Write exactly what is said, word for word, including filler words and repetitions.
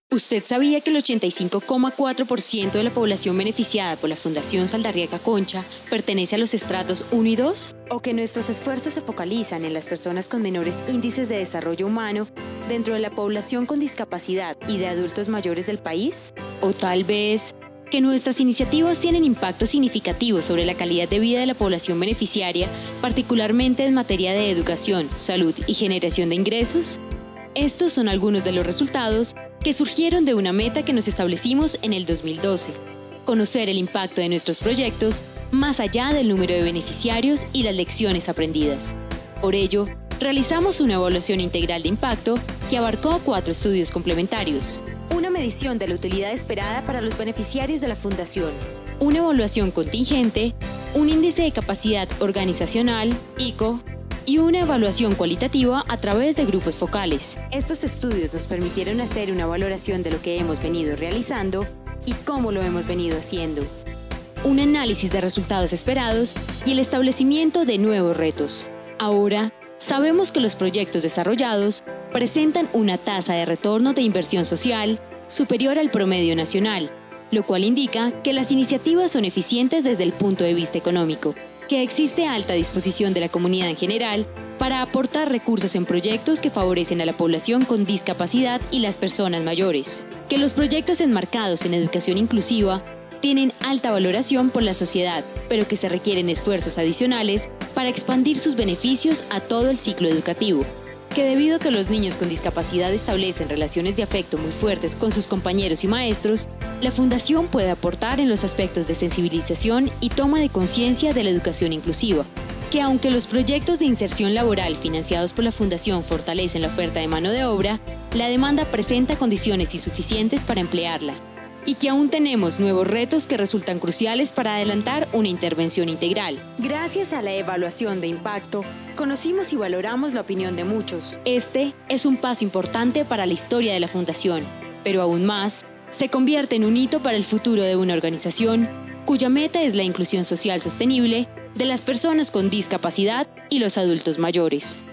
¿Usted sabía que el ochenta y cinco coma cuatro por ciento de la población beneficiada por la Fundación Saldarriaga Concha pertenece a los estratos uno y dos? ¿O que nuestros esfuerzos se focalizan en las personas con menores índices de desarrollo humano dentro de la población con discapacidad y de adultos mayores del país? ¿O tal vez que nuestras iniciativas tienen impacto significativo sobre la calidad de vida de la población beneficiaria, particularmente en materia de educación, salud y generación de ingresos? Estos son algunos de los resultados que surgieron de una meta que nos establecimos en el dos mil doce, conocer el impacto de nuestros proyectos más allá del número de beneficiarios y las lecciones aprendidas. Por ello, realizamos una evaluación integral de impacto que abarcó cuatro estudios complementarios: una medición de la utilidad esperada para los beneficiarios de la Fundación, una evaluación contingente, un índice de capacidad organizacional, I C O, y una evaluación cualitativa a través de grupos focales. Estos estudios nos permitieron hacer una valoración de lo que hemos venido realizando y cómo lo hemos venido haciendo, un análisis de resultados esperados y el establecimiento de nuevos retos. Ahora, sabemos que los proyectos desarrollados presentan una tasa de retorno de inversión social superior al promedio nacional, lo cual indica que las iniciativas son eficientes desde el punto de vista económico, que existe alta disposición de la comunidad en general para aportar recursos en proyectos que favorecen a la población con discapacidad y las personas mayores, que los proyectos enmarcados en educación inclusiva tienen alta valoración por la sociedad, pero que se requieren esfuerzos adicionales para expandir sus beneficios a todo el ciclo educativo, que debido a que los niños con discapacidad establecen relaciones de afecto muy fuertes con sus compañeros y maestros, la Fundación puede aportar en los aspectos de sensibilización y toma de conciencia de la educación inclusiva, que aunque los proyectos de inserción laboral financiados por la Fundación fortalecen la oferta de mano de obra, la demanda presenta condiciones insuficientes para emplearla, y que aún tenemos nuevos retos que resultan cruciales para adelantar una intervención integral. Gracias a la evaluación de impacto, conocimos y valoramos la opinión de muchos. Este es un paso importante para la historia de la Fundación, pero aún más, se convierte en un hito para el futuro de una organización cuya meta es la inclusión social sostenible de las personas con discapacidad y los adultos mayores.